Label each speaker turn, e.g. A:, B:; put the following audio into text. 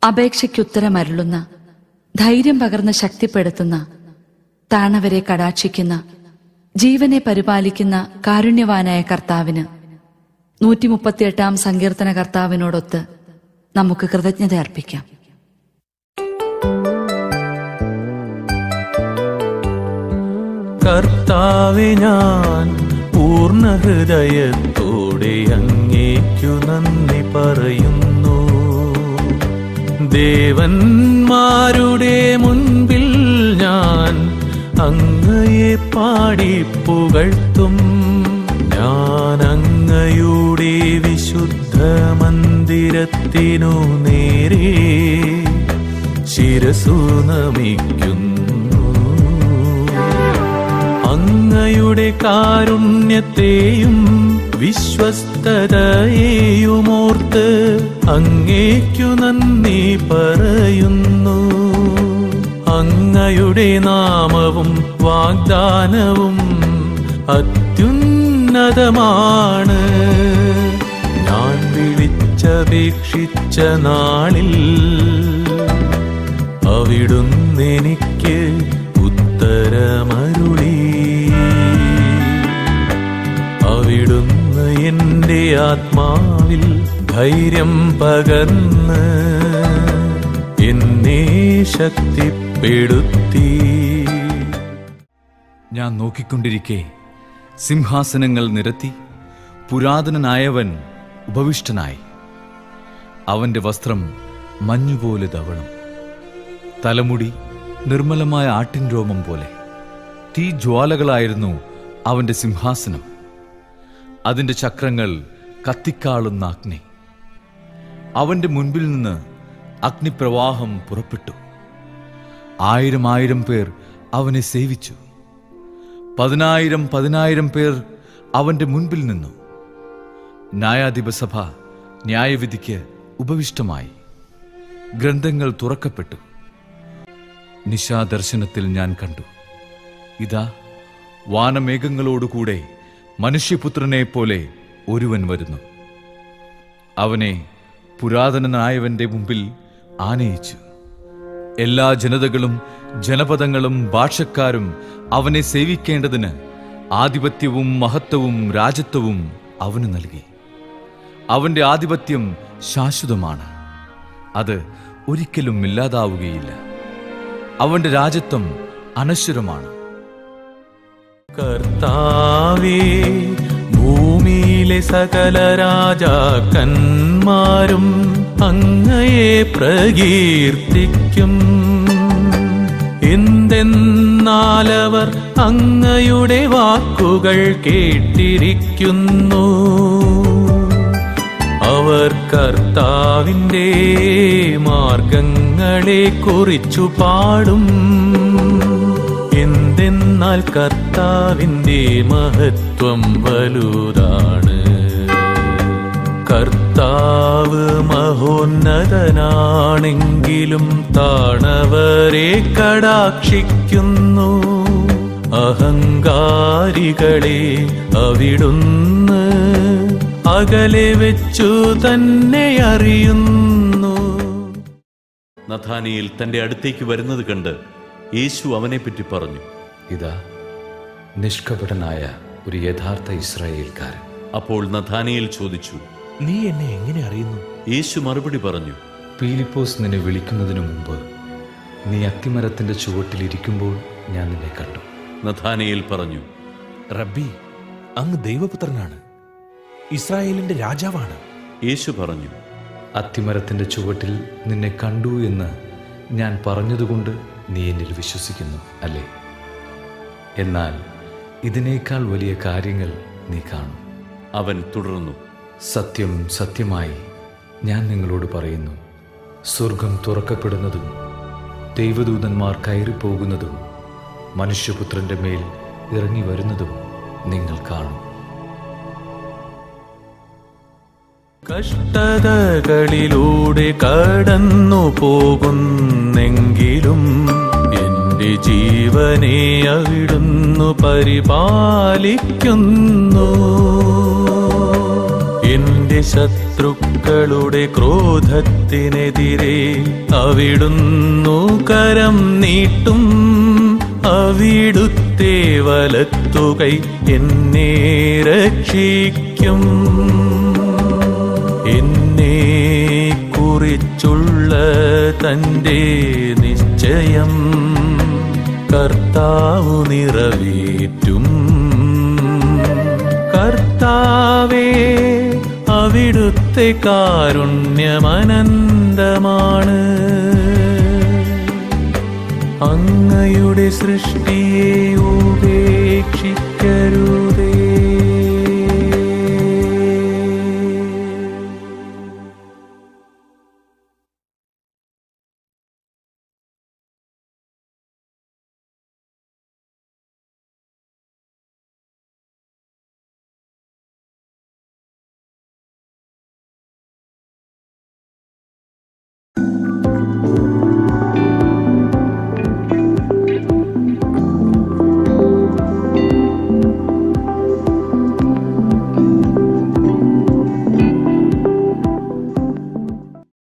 A: അപേക്ഷയ്ക്കുത്തരമരുളുന്ന, ധൈര്യം പകർന്ന് ശക്തിപ്പെടുത്തുന്ന, താണവരെ കടാക്ഷിക്കുന്ന, ജീവനെ പരിപാലിക്കുന്ന കാരുണ്യവാനായ കർത്താവിന് 138-ാം സങ്കീർത്തന കർത്താവിനോടൊത്ത് നമുക്ക് കൃതജ്ഞത അർപ്പിക്കാം.
B: കർത്താവേ, ഞാൻ പൂർണ്ണ ഹൃദയത്തോടെ അങ്ങേക്കു നന്ദി പറയുന്നു. ദേവന്മാരുടെ മുൻപിൽ ഞാൻ അങ്ങയെ പാടി പുകഴ്ത്തും. ഞാൻ അങ്ങയുടെ വിശുദ്ധ മന്ദിരത്തിനു നേരെ ശിരസു നമിക്കുന്നു. അങ്ങയുടെ കാരുണ്യത്തെയും വിശ്വസ്തതയെയുമോർത്ത് അങ്ങേക്കു നന്ദി പറയുന്നു. അങ്ങയുടെ നാമവും വാഗ്ദാനവും അത്യുന്നതമാണ്. ഞാൻ വിളിച്ചപേക്ഷിച്ച നാളിൽ അവിടുന്ന് എനിക്ക് ഉത്തരമരുളി. അവിടുന്ന് എന്റെ ആത്മാവിൽ ധൈര്യം പകർന്ന് എന്നെ ശക്തിപ്പെടുത്തി.
C: ഞാൻ നോക്കിക്കൊണ്ടിരിക്കെ സിംഹാസനങ്ങൾ നിരത്തി പുരാതനനായവൻ ഉപവിഷ്ടനായി. അവന്റെ വസ്ത്രം മഞ്ഞുപോലെ ധവളം, തലമുടി നിർമ്മലമായ ആട്ടിൻ രോമം പോലെ. തീജ്വാലകളായിരുന്നു അവന്റെ സിംഹാസനം. അതിന്റെ ചക്രങ്ങൾ കത്തിക്കാളുന്ന അഗ്നി. അവന്റെ മുൻപിൽ നിന്ന് അഗ്നിപ്രവാഹം പുറപ്പെട്ടു. 1000 പേർ അവനെ സേവിച്ചു. 10,000 പേർ അവന്റെ മുൻപിൽ നിന്നു. ന്യായാധിപസഭ ന്യായവിധിക്ക് ഉപവിഷ്ടമായി. ഗ്രന്ഥങ്ങൾ തുറക്കപ്പെട്ടു. നിശാദർശനത്തിൽ ഞാൻ കണ്ടു, ഇതാ, വാനമേഘങ്ങളോടുകൂടെ മനുഷ്യപുത്രനെ പോലെ ഒരുവൻ വരുന്നു. അവനെ പുരാതനനായവന്റെ മുമ്പിൽ ആനയിച്ചു. എല്ലാ ജനതകളും ജനപദങ്ങളും ഭാഷക്കാരും അവനെ സേവിക്കേണ്ടതിന് ആധിപത്യവും മഹത്വവും രാജത്വവും അവന് നൽകി. അവന്റെ ആധിപത്യം ശാശ്വതമാണ്, അത് ഒരിക്കലും ഇല്ലാതാവുകയില്ല. അവന്റെ രാജത്വം അനശ്വരമാണ്.
B: കർത്താവേ, ഭൂമിയിലെ സകല രാജാക്കന്മാരും അങ്ങയെ പ്രകീർത്തിക്കും. എന്തെന്നാലവർ അങ്ങയുടെ വാക്കുകൾ കേട്ടിരിക്കുന്നു. അവർ കർത്താവിന്റെ മാർഗങ്ങളെ കുറിച്ചു പാടും. എന്തെന്നാൽ കർത്താവിന്റെ മഹത്വം വലുതാണ്. കർത്താവ് മഹോന്നതനാണെങ്കിലും താണവരെ കടാക്ഷിക്കുന്നു. അഹങ്കാരികളെ അവിടുന്ന് അകലെ വെച്ചു തന്നെ അറിയുന്നു.
D: നഥാനിയേൽ തന്റെ അടുത്തേക്ക് വരുന്നത് കണ്ട് യേശു അവനെപ്പറ്റി പറഞ്ഞു,
C: ഇതാ, നിഷ്കപടനായ ഒരു യഥാർത്ഥ ഇസ്രായേൽക്കാരൻ.
D: അപ്പോൾ നഥാനിയേൽ ചോദിച്ചു,
E: നീ എന്നെ എങ്ങനെ അറിയുന്നു?
D: യേശു മറുപടി പറഞ്ഞു,
C: പീലിപ്പോസ് നിന്നെ വിളിക്കുന്നതിനു മുമ്പ് നീ അത്തിമരത്തിന്റെ ചുവട്ടിലിരിക്കുമ്പോൾ ഞാൻ നിന്നെ കണ്ടു.
D: നഥാനിയേൽ പറഞ്ഞു,
E: റബ്ബി, അങ്ങ് ദൈവപുത്രനാണ്, ഇസ്രായേലിന്റെ രാജാവാണ്.
D: യേശു പറഞ്ഞു,
C: അത്തിമരത്തിന്റെ ചുവട്ടിൽ നിന്നെ കണ്ടു എന്ന് ഞാൻ പറഞ്ഞതുകൊണ്ട് നീ എന്നിൽ വിശ്വസിക്കുന്നു അല്ലേ? എന്നാൽ ഇതിനേക്കാൾ വലിയ കാര്യങ്ങൾ നീ കാണും.
D: അവൻ തുടർന്നു,
C: സത്യം സത്യമായി ഞാൻ നിങ്ങളോട് പറയുന്നു, സ്വർഗം തുറക്കപ്പെടുന്നതും ദൈവദൂതന്മാർ കയറിപ്പോകുന്നതും മനുഷ്യപുത്രന്റെ മേൽ ഇറങ്ങി വരുന്നതും നിങ്ങൾ കാണും.
B: കഷ്ടതകളിലൂടെ കടന്നു പോകുന്നെങ്കിലും എന്റെ ജീവനെ അവിടുന്ന് പരിപാലിക്കുന്നു. എന്റെ എന്റെ ശത്രുക്കളുടെ ക്രോധത്തിനെതിരെ അവിടുന്നു കരം നീട്ടും. അവിടുത്തെ വലത്തുകൈ എന്നെ രക്ഷിക്കും. എന്നെ കുറിച്ചുള്ള തന്റെ നിശ്ചയം കർത്താവ് നിറവേറ്റും. കർത്താവേ, അവിടുത്തെ കാരുണ്യമനന്തമാണ്. അങ്ങയുടെ സൃഷ്ടിയെ ഉപേക്ഷിക്കരുതേ.